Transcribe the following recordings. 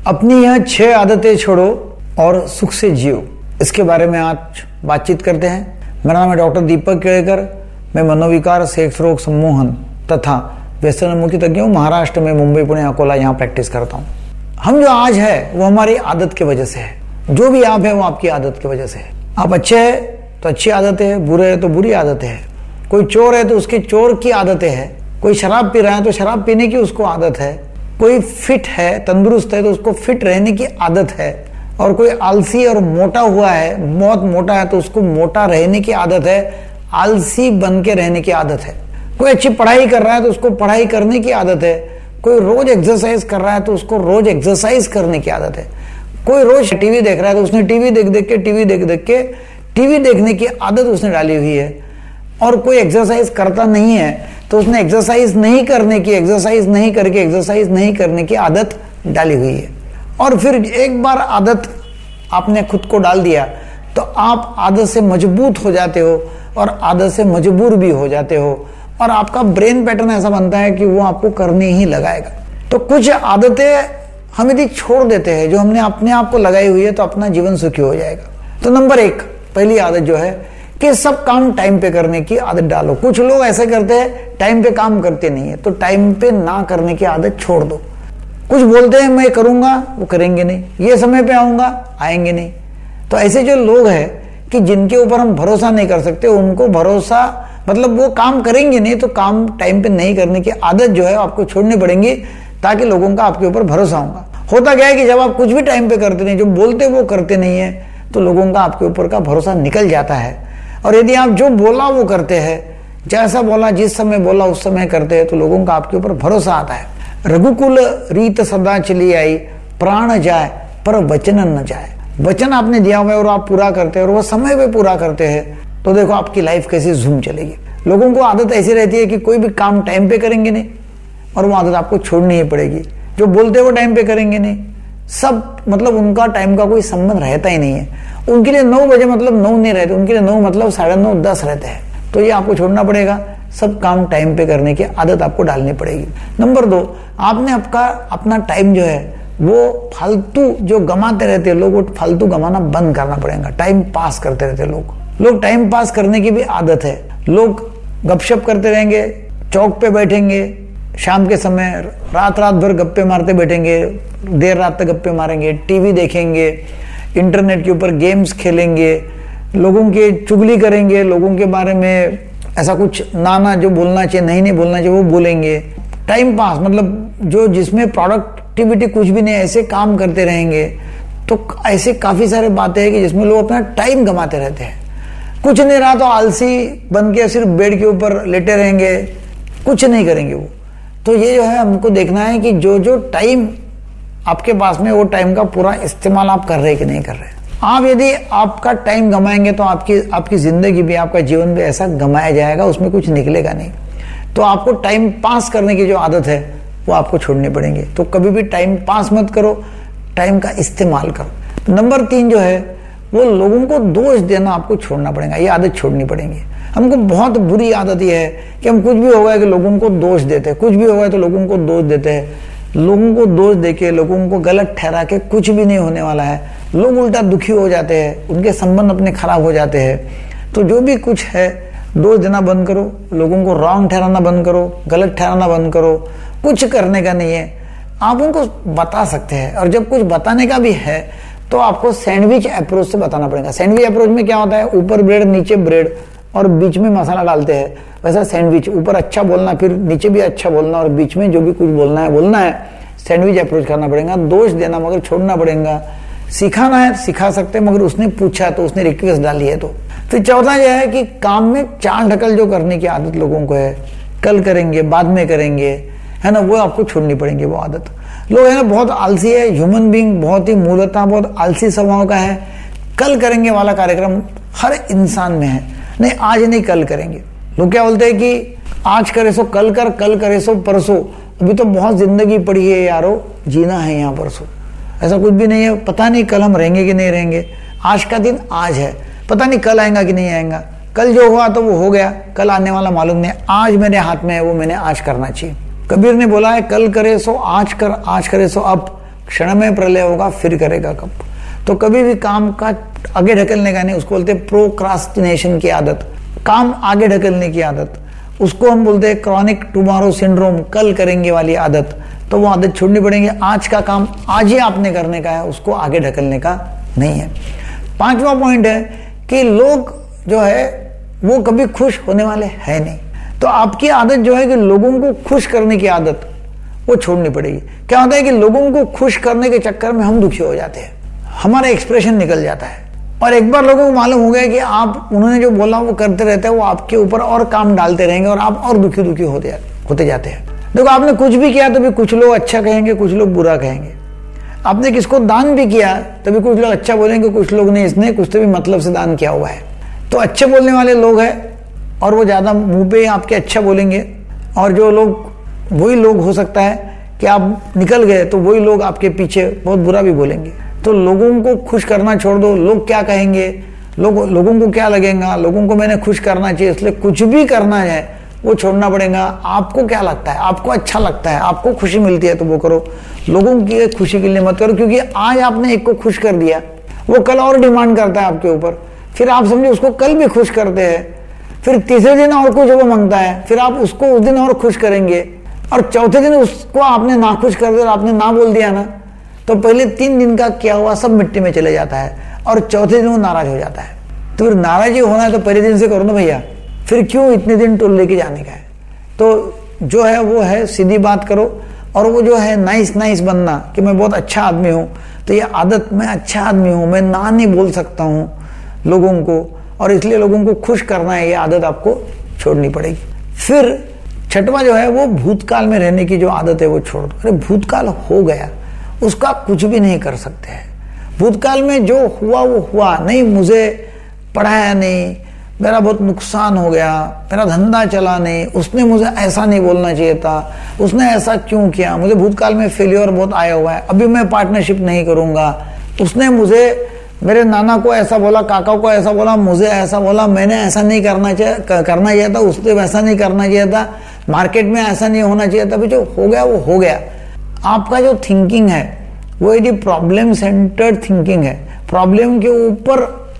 अपनी यह 6 आदतें छोड़ो और सुख से जियो, इसके बारे में आज बातचीत करते हैं। मेरा नाम है डॉक्टर दीपक केड़कर। मैं मनोविकार, सेक्स रोग, सम्मोहन तथा व्यसन मुक्ति तज्ञ हूँ। महाराष्ट्र में मुंबई, पुणे, अकोला यहाँ प्रैक्टिस करता हूँ। हम जो आज है वो हमारी आदत की वजह से है। जो भी आप है वो आपकी आदत की वजह से है। आप अच्छे हैं तो अच्छी आदतें है, बुरे है तो बुरी आदतें है। कोई चोर है तो उसकी चोर की आदतें है। कोई शराब पी रहा है तो शराब पीने की उसको आदत है। कोई फिट है, तंदुरुस्त है तो उसको फिट रहने की आदत है। और कोई आलसी और मोटा हुआ है, बहुत मोटा है तो उसको मोटा रहने की आदत है, आलसी बन के रहने की आदत है। कोई अच्छी पढ़ाई कर रहा है तो उसको पढ़ाई करने की आदत है। कोई रोज एक्सरसाइज कर रहा है तो उसको रोज एक्सरसाइज करने की आदत है। कोई रोज टीवी देख रहा है तो उसने टीवी देख देख के टीवी देखने की आदत उसने डाली हुई है। और कोई एक्सरसाइज करता नहीं है तो उसने एक्सरसाइज नहीं करने की, एक्सरसाइज नहीं करने की आदत डाली हुई है। और फिर एक बार आदत आपने खुद को डाल दिया तो आप आदत से मजबूत हो जाते हो और आदत से मजबूर भी हो जाते हो। और आपका ब्रेन पैटर्न ऐसा बनता है कि वो आपको करने ही लगाएगा। तो कुछ आदतें हम यदि छोड़ देते हैं जो हमने अपने आप को लगाई हुई है तो अपना जीवन सुखी हो जाएगा। तो नंबर 1, पहली आदत जो है कि सब काम टाइम पे करने की आदत डालो। कुछ लोग ऐसे करते हैं, टाइम पे काम करते नहीं है, तो टाइम पे ना करने की आदत छोड़ दो। कुछ बोलते हैं मैं करूंगा, वो करेंगे नहीं। ये समय पे आऊंगा, आएंगे नहीं। तो ऐसे जो लोग हैं कि जिनके ऊपर हम भरोसा नहीं कर सकते, उनको भरोसा मतलब वो काम करेंगे नहीं, तो काम टाइम पे नहीं करने की आदत जो है आपको छोड़नी पड़ेगी ताकि लोगों का आपके ऊपर भरोसा होगा। होता क्या है कि जब आप कुछ भी टाइम पे करते नहीं, जो बोलते वो करते नहीं है, तो लोगों का आपके ऊपर का भरोसा निकल जाता है। और यदि आप जो बोला वो करते हैं, जैसा बोला जिस समय बोला उस समय करते हैं, तो लोगों का आपके ऊपर भरोसा आता है। रघुकुल रीत सदा चली आई, प्राण जाए पर वचन न जाए। वचन आपने दिया हुआ है और आप पूरा करते हैं और वो समय पे पूरा करते हैं, तो देखो आपकी लाइफ कैसी झूम चलेगी। लोगों को आदत ऐसी रहती है कि कोई भी काम टाइम पे करेंगे नहीं और वो आदत आपको छोड़नी ही पड़ेगी। जो बोलते हैं वो टाइम पे करेंगे नहीं, सब मतलब उनका टाइम का कोई संबंध रहता ही नहीं है। उनके लिए 9 बजे मतलब 9 नहीं रहते, उनके लिए 9 मतलब 9:30, 10 रहते हैं। तो ये आपको छोड़ना पड़ेगा। सब काम टाइम पे करने की आदत आपको डालनी पड़ेगी। नंबर 2, आपने अपना टाइम जो है वो फालतू जो गमाते रहते हैं लोग, वो फालतू गमाना बंद करना पड़ेगा। टाइम पास करते रहते लोग टाइम पास करने की भी आदत है। लोग गपशप करते रहेंगे, चौक पे बैठेंगे शाम के समय, रात भर गप्पे मारते बैठेंगे, देर रात तक गप्पे मारेंगे, टीवी देखेंगे, इंटरनेट के ऊपर गेम्स खेलेंगे, लोगों की चुगली करेंगे, लोगों के बारे में ऐसा कुछ नाना जो बोलना चाहिए नहीं बोलना चाहिए वो बोलेंगे। टाइम पास मतलब जो जिसमें प्रोडक्टिविटी कुछ भी नहीं, ऐसे काम करते रहेंगे। तो ऐसे काफी सारे बातें हैं कि जिसमें लोग अपना टाइम गंवाते रहते हैं। कुछ नहीं रहा तो आलसी बन के सिर्फ बेड के ऊपर लेटे रहेंगे, कुछ नहीं करेंगे वो। तो ये जो है हमको देखना है कि जो टाइम आपके पास में, वो टाइम का पूरा इस्तेमाल आप कर रहे हैं कि नहीं कर रहे। आप यदि आपका टाइम गंवाएंगे तो आपकी जिंदगी भी, आपका जीवन भी ऐसा गंवाया जाएगा, उसमें कुछ निकलेगा नहीं। तो आपको टाइम पास करने की जो आदत है वो आपको छोड़नी पड़ेगी। तो कभी भी टाइम पास मत करो, टाइम का इस्तेमाल करो। नंबर 3 जो है वो लोगों को दोष देना आपको छोड़ना पड़ेगा। ये आदत छोड़नी पड़ेगी। हमको बहुत बुरी आदत ये है कि हम कुछ भी हो गया कि लोगों को दोष देते हैं, कुछ भी हो गया तो लोगों को दोष देते हैं। लोगों को दोष देके, लोगों को गलत ठहरा के कुछ भी नहीं होने वाला है। लोग उल्टा दुखी हो जाते हैं, उनके संबंध अपने खराब हो जाते हैं। तो जो भी कुछ है, दोष देना बंद करो, लोगों को रॉन्ग ठहराना बंद करो, गलत ठहराना बंद करो। कुछ करने का नहीं है, आप उनको बता सकते हैं। और जब कुछ बताने का भी है तो आपको सैंडविच अप्रोच से बताना पड़ेगा। सैंडविच अप्रोच में क्या होता है, ऊपर ब्रेड नीचे ब्रेड और बीच में मसाला डालते हैं। वैसा सैंडविच, ऊपर अच्छा बोलना, फिर नीचे भी अच्छा बोलना और बीच में जो भी कुछ बोलना है। सैंडविच अप्रोच करना पड़ेगा। दोष देना मगर छोड़ना पड़ेगा। सिखाना है सिखा सकते हैं, मगर उसने पूछा तो, उसने रिक्वेस्ट डाली है तो। फिर चौथा यह है कि काम में चाल ढकल जो करने की आदत लोगों को है, कल करेंगे, बाद में करेंगे, है ना, वो आपको छोड़नी पड़ेगी वो आदत। लोग है ना बहुत आलसी है, ह्यूमन बीइंग बहुत ही मूलतः बहुत आलसी स्वभाव का है। कल करेंगे वाला कार्यक्रम हर इंसान में है। नहीं आज नहीं कल करेंगे। लोग क्या बोलते हैं कि आज करे सो कल कर, कल करे सो परसों। अभी तो बहुत जिंदगी पड़ी है यारो, जीना है यहाँ परसों। ऐसा कुछ भी नहीं है। पता नहीं कल हम रहेंगे कि नहीं रहेंगे। आज का दिन आज है, पता नहीं कल आएगा कि नहीं आएगा। कल जो हुआ तो वो हो गया, कल आने वाला मालूम नहीं। आज मेरे हाथ में है, वो मैंने आज करना चाहिए। कबीर ने बोला है कल करे सो आज कर, आज करे सो अब, क्षण में प्रलय होगा, फिर करेगा कब। तो कभी भी काम का आगे ढकलने का नहीं, उसको बोलते हैं प्रोक्रास्टिनेशन की आदत, काम आगे ढकलने की आदत, उसको हम बोलते हैं क्रॉनिक टुमारो सिंड्रोम, कल करेंगे वाली आदत। तो वो आदत छोड़नी पड़ेगी। आज का काम आज ही आपने करने का है, उसको आगे ढकलने का नहीं है। 5वां पॉइंट है कि लोग जो है वो कभी खुश होने वाले हैं नहीं। तो आपकी आदत जो है कि लोगों को खुश करने की आदत, वो छोड़नी पड़ेगी। क्या होता है कि लोगों को खुश करने के चक्कर में हम दुखी हो जाते हैं, हमारा एक्सप्रेशन निकल जाता है, और एक बार लोगों को मालूम हो गया कि आप उन्होंने जो बोला वो करते रहते हैं, वो आपके ऊपर और काम डालते रहेंगे और आप और दुखी दुखी होते जाते हैं। देखो, आपने कुछ भी किया तो भी कुछ लोग अच्छा कहेंगे, कुछ लोग बुरा कहेंगे। आपने किसको दान भी किया तभी कुछ लोग अच्छा बोलेंगे, कुछ लोग नहीं, इसने कुछ तो भी मतलब से दान किया हुआ है। तो अच्छे बोलने वाले लोग हैं और वो ज्यादा मुंह पे आपके अच्छा बोलेंगे, और जो लोग वही लोग हो सकता है कि आप निकल गए तो वही लोग आपके पीछे बहुत बुरा भी बोलेंगे। तो लोगों को खुश करना छोड़ दो। लोग क्या कहेंगे, लोगों को क्या लगेगा, लोगों को मैंने खुश करना चाहिए, इसलिए कुछ भी करना है वो छोड़ना पड़ेगा। आपको क्या लगता है, आपको अच्छा लगता है, आपको खुशी मिलती है तो वो करो। लोगों की खुशी के लिए मत करो, क्योंकि आज आपने एक को खुश कर दिया, वो कल और डिमांड करता है आपके ऊपर, फिर आप समझे उसको कल भी खुश करते हैं, फिर तीसरे दिन और कुछ वो मांगता है, फिर आप उसको उस दिन और खुश करेंगे, और चौथे दिन उसको आपने ना खुश कर दिया और आपने ना बोल दिया ना, तो पहले 3 दिन का क्या हुआ सब मिट्टी में चले जाता है, और चौथे दिन वो नाराज हो जाता है। तो फिर नाराज होना है तो पहले दिन से करो ना भैया, फिर क्यों इतने दिन टोल लेके जाने का है। तो जो है वो है सीधी बात करो, और वो जो है नाइस बनना कि मैं बहुत अच्छा आदमी हूँ, तो ये आदत, मैं अच्छा आदमी हूँ, मैं ना नहीं बोल सकता हूँ लोगों को, और इसलिए लोगों को खुश करना है, ये आदत आपको छोड़नी पड़ेगी। फिर 6वां जो है वो भूतकाल में रहने की जो आदत है वो छोड़ दो। अरे भूतकाल हो गया, उसका कुछ भी नहीं कर सकते हैं। भूतकाल में जो हुआ वो हुआ, नहीं मुझे पढ़ाया नहीं, मेरा बहुत नुकसान हो गया, मेरा धंधा चला नहीं, उसने मुझे ऐसा नहीं बोलना चाहिए था, उसने ऐसा क्यों किया, मुझे भूतकाल में फेलियर बहुत आया हुआ है, अभी मैं पार्टनरशिप नहीं करूंगा, उसने मुझे, मेरे नाना को ऐसा बोला, काका को ऐसा बोला, मुझे ऐसा बोला, मैंने ऐसा नहीं करना चाहिए था, उसने वैसा नहीं करना चाहिए था, मार्केट में ऐसा नहीं होना चाहिए था। जो हो गया वो हो गया। आपका जो थिंकिंग है वो यदि प्रॉब्लम सेंटर्ड थिंकिंग है, प्रॉब्लम के ऊपर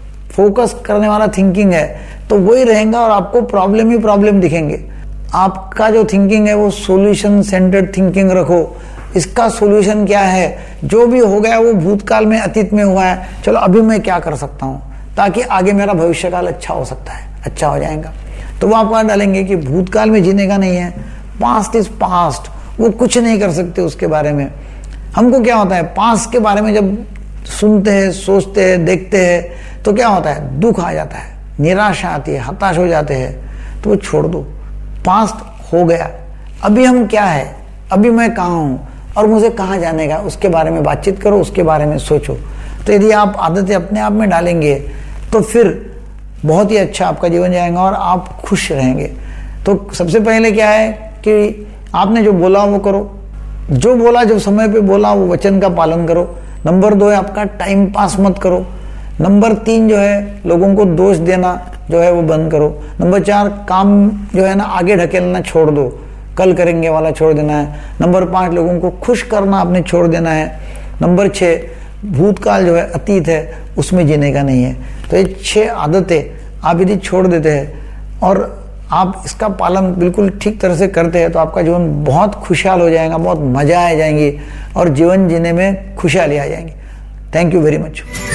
फोकस करने वाला थिंकिंग है, तो वही रहेगा और आपको प्रॉब्लम ही प्रॉब्लम दिखेंगे। आपका जो थिंकिंग है वो सॉल्यूशन सेंटर्ड थिंकिंग रखो। इसका सॉल्यूशन क्या है, जो भी हो गया वो भूतकाल में, अतीत में हुआ है, चलो अभी मैं क्या कर सकता हूं ताकि आगे मेरा भविष्य काल अच्छा हो सकता है, अच्छा हो जाएगा। तो वो आपको डालेंगे कि भूतकाल में जीने का नहीं है, पास्ट इज पास्ट, वो कुछ नहीं कर सकते उसके बारे में। हमको क्या होता है, पास्ट के बारे में जब सुनते हैं, सोचते हैं, देखते हैं, तो क्या होता है, दुख आ जाता है, निराशा आती है, हताश हो जाते हैं। तो वो छोड़ दो, पास्ट हो गया, अभी हम क्या है, अभी मैं कहाँ हूं और मुझे कहाँ जाने का, उसके बारे में बातचीत करो, उसके बारे में सोचो। तो यदि आप आदतें अपने आप में डालेंगे तो फिर बहुत ही अच्छा आपका जीवन जाएगा और आप खुश रहेंगे। तो सबसे पहले क्या है कि आपने जो बोला वो करो, जो बोला, जो समय पे बोला वो वचन का पालन करो। नंबर 2 है आपका टाइम पास मत करो। नंबर 3 जो है लोगों को दोष देना जो है वो बंद करो। नंबर 4 काम जो है ना आगे ढकेलना छोड़ दो, कल करेंगे वाला छोड़ देना है। नंबर 5 लोगों को खुश करना आपने छोड़ देना है। नंबर 6 भूतकाल जो है, अतीत है, उसमें जीने का नहीं है। तो ये 6 आदतें आप यदि छोड़ देते हैं और आप इसका पालन बिल्कुल ठीक तरह से करते हैं तो आपका जीवन बहुत खुशहाल हो जाएगा, बहुत मजा आ जाएंगी और जीवन जीने में खुशहाली आ जाएंगी। Thank you very much.